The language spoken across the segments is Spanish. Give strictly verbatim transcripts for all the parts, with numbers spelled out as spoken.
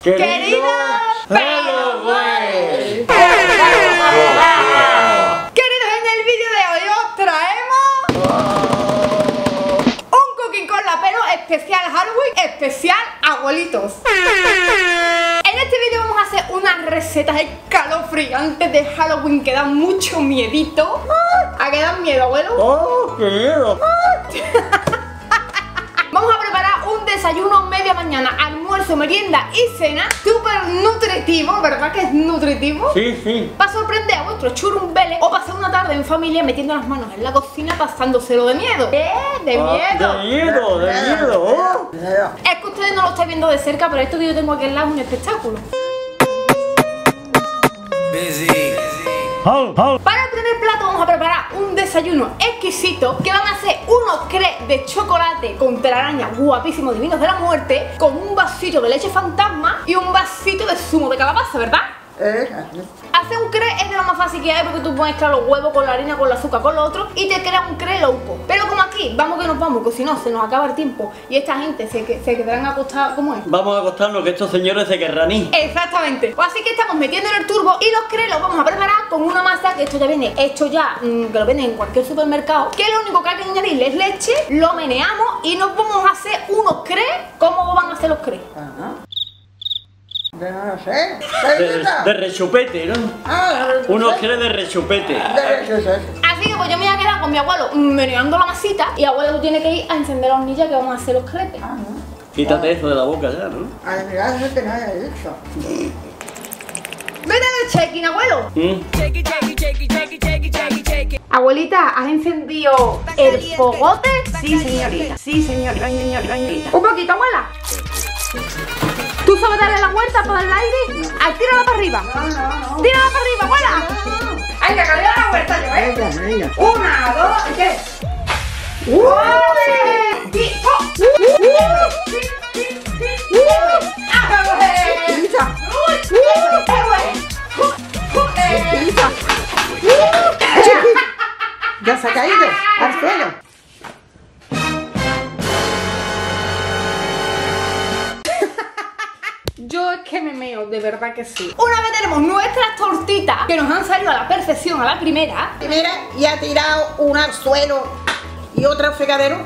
Queridos Halloween. Queridos, en el vídeo de hoy os traemos un cooking con la pelo especial Halloween, especial abuelitos. En este vídeo vamos a hacer unas recetas escalofriantes de Halloween que dan mucho miedito. ¿A qué dan miedo, abuelo? ¡Oh, qué miedo! Vamos a preparar un desayuno media mañana, almuerzo, merienda y cena súper nutritivo, ¿verdad que es nutritivo? Sí, sí. Para sorprender a vuestros churumbeles o pasar una tarde en familia metiendo las manos en la cocina pasándoselo de miedo. ¿Eh? De Ah, miedo. de miedo, de miedo. Oh. Es que ustedes no lo estáis viendo de cerca, pero esto que yo tengo aquí al lado es un espectáculo. Para el primer plato vamos a preparar un desayuno exquisito que van a ser unos crepes de chocolate con telarañas guapísimos divinos de la muerte, con un vasito de leche fantasma y un vasito de zumo de calabaza, ¿verdad? Eh, Hacer un crepe es de lo más fácil que hay porque tú puedes mezclar los huevos con la harina, con el azúcar, con lo otro y te crea un crepe loco. Pero como aquí, vamos que nos vamos, porque si no se nos acaba el tiempo y esta gente se, se quedarán acostados, ¿cómo es? Vamos a acostarnos que estos señores se querrán ir. Exactamente. Pues así que estamos metiendo en el turbo y los crepes los vamos a preparar con una masa que esto ya viene hecho ya, mmm, que lo venden en cualquier supermercado, que lo único que hay que añadirle es leche, lo meneamos y nos vamos a hacer unos crepes. ¿Cómo van a hacer los crepes? Ajá. De no sé. De, de rechupete, ¿no? Ah, Unos crepes de rechupete. de rechupete. Así que pues yo me voy a quedar con mi abuelo meneando la masita y abuelo tú tienes que ir a encender la hornilla que vamos a hacer los crepes. Ah, no. Quítate eso de la boca ya, ¿no? Ay, mira, eso que no haya dicho. ¡Vete del check-in, abuelo! ¿Mm? Abuelita, ¿has encendido el fogote? Sí, señorita. Sí, señorita. Un poquito, abuela. ¿Tú sabes darle la vuelta por el aire? Ah, tírala para arriba. No, no, no. Tírala para arriba, abuela. Hay que cambiar la vuelta yo, ¿eh? Venga, venga. Una, dos, ¿y qué? ¡Ole! Sí, oh. Pisa. Pisa. Ya se ha caído al suelo. Yo es que me meo, de verdad que sí. Una vez tenemos nuestras tortitas que nos han salido a la perfección a la primera. Primera, y ha tirado una al suelo y otra al fregadero.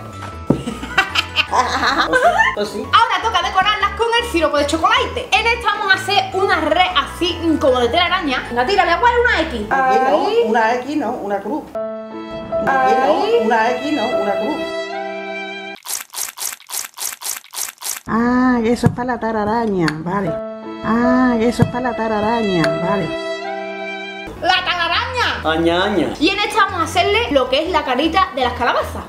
Pues sí. Ahora toca decorarlas con el sirope de chocolate. En esta vamos a hacer una red así como de telaraña. Venga, tírale, abuela, una X. Aquí no, Ahí. una X no, una cruz. Aquí no, Ahí. una X no, una cruz. Ah, eso es para la tararaña, vale. Ah, eso es para la tararaña, vale. La telaraña. Aña, aña. Y en esta vamos a hacerle lo que es la carita de las calabazas.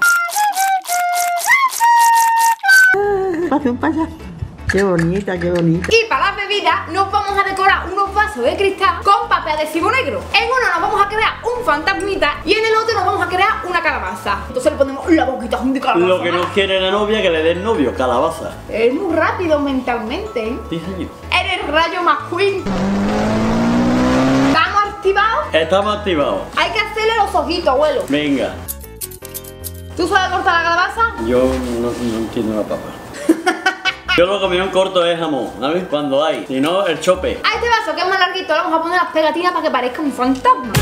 Hace un payaso. Qué bonita, qué bonita. Y para las bebidas nos vamos a decorar unos vasos de cristal con papel adhesivo negro. En uno nos vamos a crear un fantasmita y en el otro nos vamos a crear una calabaza. Entonces le ponemos la boquita de calabaza. Lo que no quiere la novia que le dé el novio, calabaza. Es muy rápido mentalmente, ¿eh? Sí, señor. Eres rayo McQueen. ¿Estamos activados? Estamos activados. Hay que hacerle los ojitos, abuelo. Venga. ¿Tú sabes cortar la calabaza? Yo no, no entiendo una papa. Yo lo que me corto es jamón, ¿sabes? Cuando hay. Si no, el chope. A este vaso que es más larguito le vamos a poner las pegatinas para que parezca un fantasma.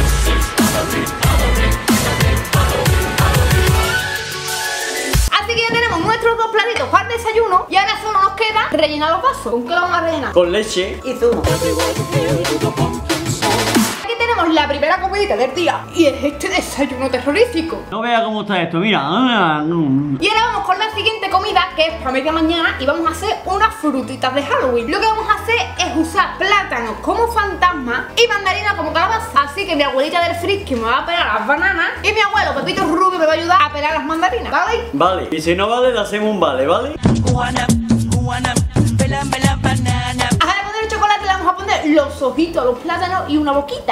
Así que ya tenemos nuestros dos platitos para el desayuno y ahora solo nos queda rellenar los vasos. ¿Con qué lo vamos a rellenar? Con leche. Y zumo. Aquí tenemos la primera comidita del día y es este desayuno terrorífico. No vea cómo está esto, mira. Y ahora vamos con la siguiente comida que es para media mañana y vamos a hacer unas frutitas de Halloween. Lo que vamos a hacer es usar plátanos como fantasma y mandarina como calabaza. Así que mi abuelita del frisky me va a pelar las bananas y mi abuelo Pepito Rubio me va a ayudar a pelar las mandarinas, ¿vale? Vale. Y si no vale, le hacemos un vale, ¿vale? A de poner el chocolate le vamos a poner los ojitos a los plátanos y una boquita.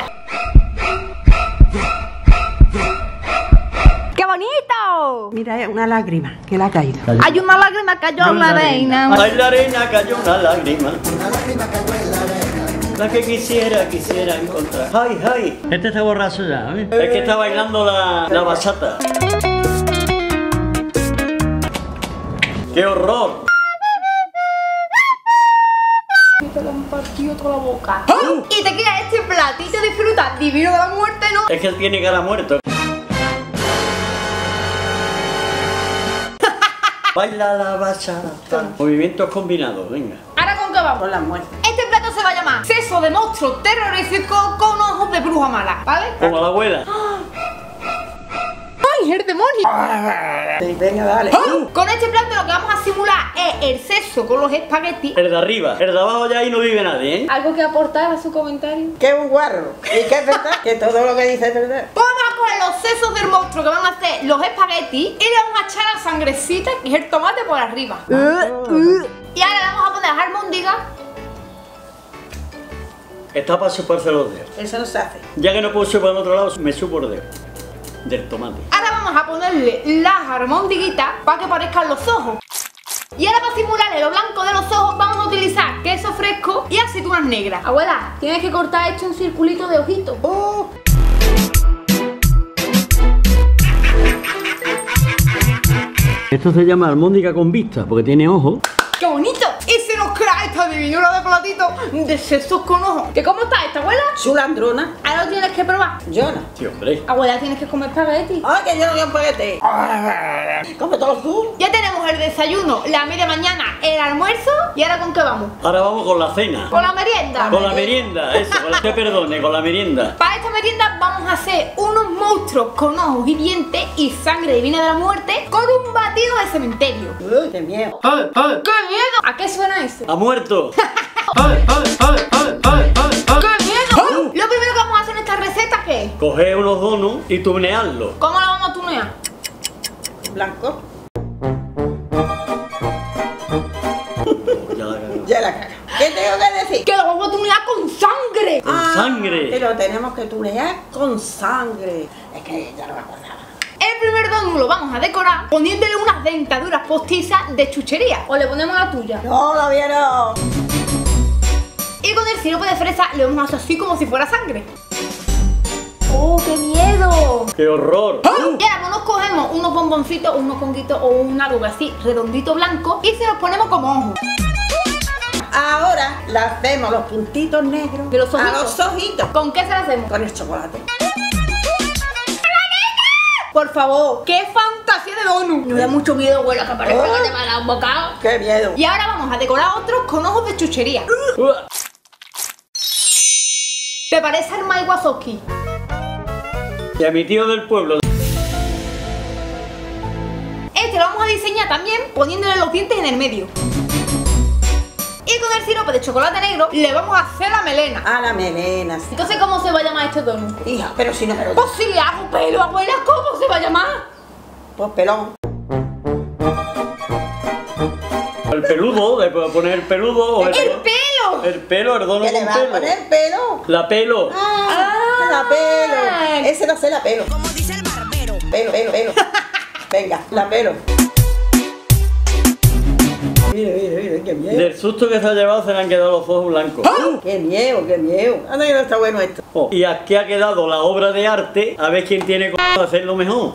¡Qué bonito! Mira, es una lágrima que le ha caído. Hay una lágrima cayó en la arena. Ay, la arena cayó una lágrima. La que quisiera, quisiera encontrar. ¡Ay, ay! Este está borracho ya, ¿eh? Es que está bailando la, la bachata. ¡Qué horror! compartido toda la boca. ¡Oh! Y te queda este platito de fruta divino de la muerte, ¿no? Es que él tiene cara muerto. Baila la bachata. Movimientos combinados, venga. ¿Ahora con qué vamos? Con la muerte. Este plato se va a llamar seso de monstruo terrorífico con ojos de bruja mala, ¿vale? Como la abuela. ¡Ay, el demonio! Sí, venga, dale. ¡Oh! Con este plato lo que vamos a simular es el seso con los espaguetis. El de arriba. El de abajo ya ahí no vive nadie, ¿eh? ¿Algo que aportar a su comentario? Que es un guarro. Y que es verdad. Que todo lo que dice es verdad. Pues vamos a coger los sesos del monstruo que van a hacer los espaguetis y le vamos a echar la sangrecita y el tomate por arriba. Y ahora le vamos a poner las albóndigas. Está para chuparse los dedos. Eso no se hace. Ya que no puedo chupar en otro lado, me chupo el dedo. Del tomate. Ahora vamos a ponerle las albóndiguitas para que parezcan los ojos. Y ahora para simularle lo blanco de los ojos vamos a utilizar queso fresco y aceitunas negras. Abuela, tienes que cortar hecho un circulito de ojitos. Oh. Esto se llama almóndiga con vista, porque tiene ojos. ¡Qué bonito! Y se nos crea esta divinura de platito de sesos con ojos. ¿Que cómo está esta, abuela? Chulandrona. Ahora lo tienes que probar. Yo no. Sí, hombre. Abuela, tienes que comer espagueti. Ay, que yo no voy a espagueti. Come todos tú. Ya tenemos el desayuno, la media mañana, el almuerzo. ¿Y ahora con qué vamos? Ahora vamos con la cena. Con la merienda. Con la merienda, eso, con la que perdone, con la merienda. Para esta merienda vamos a hacer unos monstruos con ojos y dientes y sangre divina de la muerte con un batido de cementerio. Uy, qué miedo. ¡Qué miedo! ¿A qué suena eso? Ha muerto. ¡Qué miedo! Lo primero que vamos a hacer en esta receta, ¿qué es? Coger unos donuts y tunearlos. ¿Cómo lo vamos a tunear? Blanco. Ya la cago. Ya la caga. ¿Qué tengo que decir? ¡Que lo vamos a tunear con sangre! Con sangre. Que lo tenemos que tunear con sangre. Es que ya no me acordaba. El primer donut lo vamos a decorar poniéndole unas dentaduras postizas de chuchería. O le ponemos la tuya. No, lo vieron. Y con el sirope de fresa le vamos a hacer así como si fuera sangre. ¡Oh, qué miedo! ¡Qué horror! Y ahora pues nos cogemos unos bomboncitos, unos conguitos o un algo así redondito blanco y se los ponemos como ojos. Ahora le hacemos los puntitos negros De los a ojitos. los ojitos ¿Con qué se lo hacemos? con el chocolate. Por favor, qué fantasía de donut. Me da mucho miedo, abuela, que parece que te va a dar un bocado. ¡Qué miedo! Y ahora vamos a decorar otros con ojos de chuchería. ¿Te parece al Mike Wazowski? Y a mi tío del pueblo. Este lo vamos a diseñar también poniéndole los dientes en el medio. Y con el sirope de chocolate negro le vamos a hacer la melena. A la melena. sí. Entonces, ¿cómo se va a llamar este donut? Hija, pero si no me lo Pues si le hago pelo, abuela, ¿cómo se va a llamar? Pues pelón. El peludo, le puedo poner el peludo o el, ¡El pelo! el pelo, el dono ¿Qué le con vas a pelo. poner pelo? La pelo. Ah, la pelo. Ese no sé la pelo. Como dice el barbero. Pelo, pelo, pelo. Venga, la pelo. Mira, mira, mira, qué miedo. Del susto que se ha llevado se le han quedado los ojos blancos. Qué miedo, qué miedo. Anda que no está bueno esto. Oh, y aquí ha quedado la obra de arte, a ver quién tiene c de hacerlo mejor.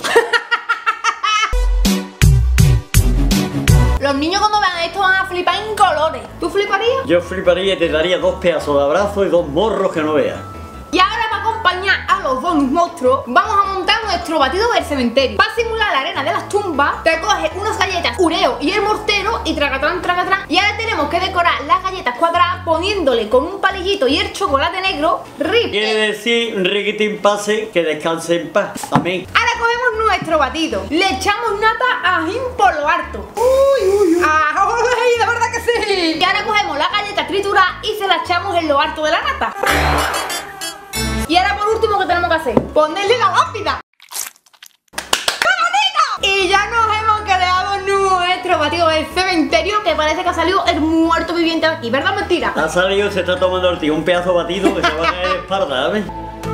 Los niños cuando vean esto van a flipar en colores. ¿Tú fliparías? Yo fliparía y te daría dos pedazos de abrazo y dos morros que no veas. Y ahora para acompañar a los donuts monstruos vamos a montar nuestro batido del cementerio. Para simular la arena de las tumbas te coges unas galletas Ureo y el mortero y tracatrán, tracatrán. Y ahora tenemos que decorar las galletas cuadradas poniéndole con un palillito y el chocolate negro rip. Quiere decir, riquitín pase, que descanse en paz. Amén. Ahora cogemos nuestro batido, le echamos nata ajín por lo harto. Uy, uy, uy. ¡Ah, uy, de verdad que sí! Y ahora cogemos la galleta triturada y se la echamos en lo harto de la nata. Y ahora por último, ¿qué tenemos que hacer? Ponerle la lápida. ¡Qué bonito! Y ya nos hemos creado nuestro batido del cementerio, que parece que ha salido el muerto viviente de aquí, ¿verdad o mentira? Ha salido y se está tomando el tío un pedazo batido que se va a caer de espalda, ¿sabes?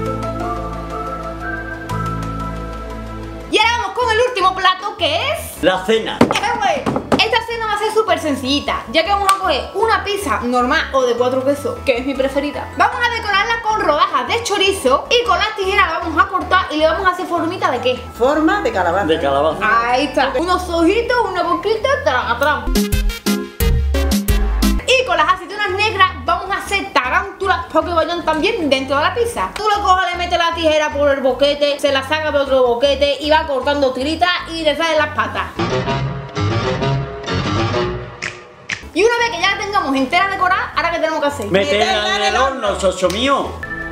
Y ahora vamos con el último plato, que es... La cena. ¡Eh, Esta cena va a ser súper sencillita, ya que vamos a coger una pizza normal o de cuatro quesos, que es mi preferida. Vamos a decorarla con rodajas de chorizo y con las tijeras la vamos a cortar y le vamos a hacer formita de qué. Forma de calabaza. De calabaza. Ahí está. Unos ojitos, una boquita, tragatram. Y con las aceitunas negras vamos a mejor que vayan también dentro de la pizza. Tú le coges, le metes la tijera por el boquete, se la saca por otro boquete y va cortando tiritas y le salen las patas. Y una vez que ya la tengamos entera decorada, ¿ahora qué tenemos que hacer? Meterla en el horno, socio mío.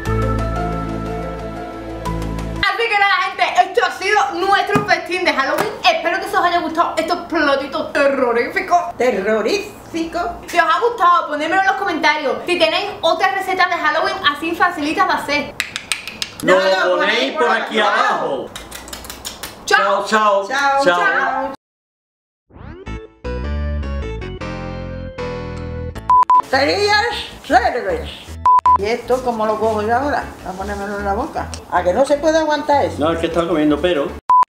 Así que nada, gente, esto ha sido nuestro festín de Halloween. Espero que os haya gustado estos platitos terroríficos. Terrorífico. Si os ha gustado, ponedmelo en los comentarios. Si tenéis otras recetas de Halloween así facilitas de hacer. Lo ponéis por aquí abajo. ¡Chao! Chao, chao. Chao, Chao. Serías cerves. ¿Y esto cómo lo cojo yo ahora? A ponérmelo en la boca. ¿A que no se puede aguantar eso? No, es que estaba comiendo, pero.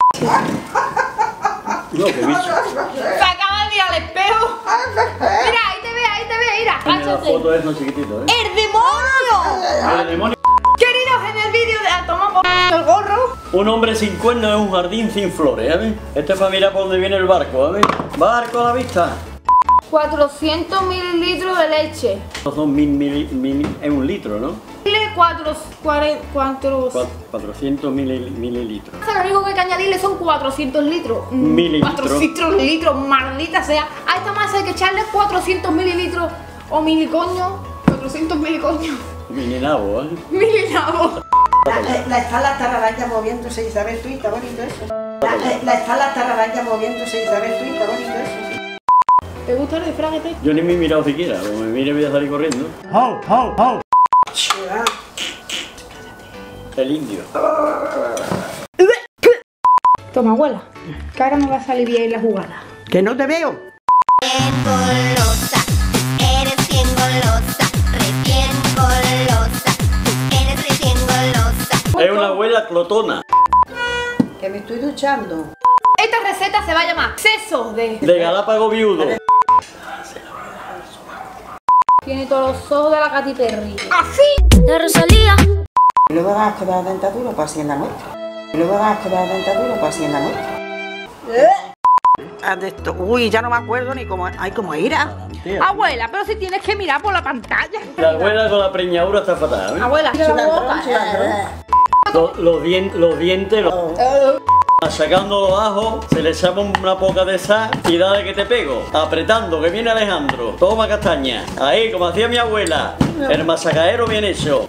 No, qué bicho. Se acaba de mirar al espejo. Mira, ahí te ve, ahí te ve, mira. Mira, la Cáchate. foto es no chiquitito, ¿eh? ¡El demonio! El demonio. Queridos, en el vídeo de a tomar por el gorro. Un hombre sin cuernos es un jardín sin flores, ¿eh? Esto es para mirar por dónde viene el barco, ¿eh? Barco a la vista. cuatrocientos mililitros de leche. Estos son mil, mil, mil, es un litro, ¿no? Dile cuatro, cuare, cuatro. Cua- cuatrocientos mil, mililitros. Lo único que hay que añadirle son cuatrocientos litros. Mm, Mililitros. cuatrocientos litros, maldita sea. A esta masa hay que echarle cuatrocientos mililitros o milicoño. cuatrocientos milicoños. Mini nabo, ¿eh? Milinabo. La, la está la tararaya moviéndose, Isabel, tú, y está bonito eso. La, la está la tararaya moviéndose, Isabel, tú, y está bonito eso. ¿Te gusta el disfraz que te? Yo ni me he mirado siquiera, como me mire voy a salir corriendo. ¡Ho, ho, ho! El indio. Toma, abuela, que ahora me va a salir bien la jugada. ¡Que no te veo! Bien golosa, eres bien golosa, recién golosa, eres recién golosa. Es una abuela clotona. Que me estoy duchando. Esta receta se va a llamar sesos de... De Galápago viudo. Tiene todos los ojos de la Katy Perry. ¡Así! La Rosalía. Y luego vas a quedar dentadura para así en la nuestra. Y luego vas a quedar dentadura para así en la nuestra. Ah, de esto. Uy, ya no me acuerdo ni cómo. Ay, cómo era. Abuela, pero si tienes que mirar por la pantalla. La abuela con la preñadura está fatal, ¿eh? Abuela, mira la boca. Los, los, dien- los dientes, los... Sacando los ajos, se le echaba una poca de sal y dale que te pego. Apretando, que viene Alejandro. Toma castaña. Ahí, como hacía mi abuela. El masacaero bien hecho.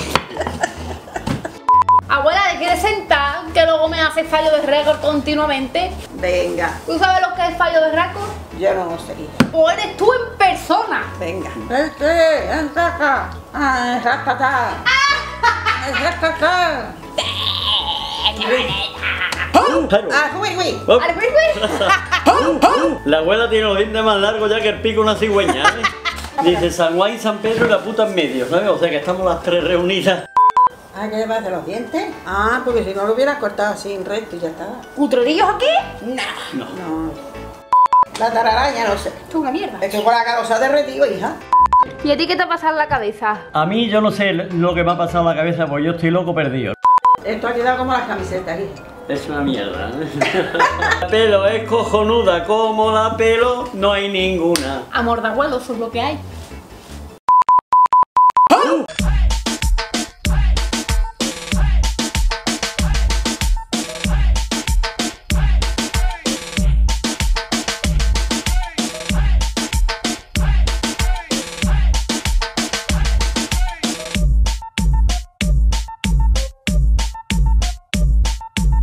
Abuela, ¿te quieres sentar? Que luego me hace fallo de récord continuamente. Venga, ¿Tú sabes lo que es fallo de récord? yo no lo sé. O eres tú en persona. Venga. Este, entra acá. Ah, rascata. Rascata. Claro. Ah, uy, uy. Oh. Al güey, güey. La abuela tiene los dientes más largos ya que el pico de una cigüeña, ¿eh? Dice San Juan y San Pedro y la puta en medio, ¿sabes? O sea que estamos las tres reunidas. Ah, ¿qué llevas de los dientes? Ah, porque si no lo hubieras cortado así en recto y ya está. ¿Cutrerillos aquí? No. No. La tararaña, no sé. Esto es una mierda. Es que con la cara se ha derretido, hija. ¿Y a ti qué te ha pasado en la cabeza? A mí yo no sé lo que me ha pasado en la cabeza, porque yo estoy loco perdido. Esto ha quedado como las camisetas, hija. Es una mierda, ¿eh? La pelo es cojonuda, como la pelo no hay ninguna. Amor de abuelo, eso es lo que hay.